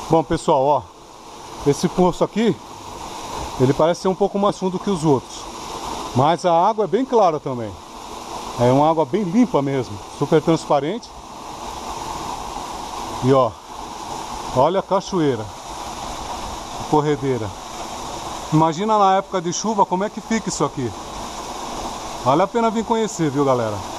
Bom, pessoal, ó, esse poço aqui, ele parece ser um pouco mais fundo que os outros, mas a água é bem clara também. É uma água bem limpa mesmo, super transparente. E ó, olha a cachoeira, a corredeira. Imagina na época de chuva como é que fica isso aqui. Vale a pena vir conhecer, viu, galera?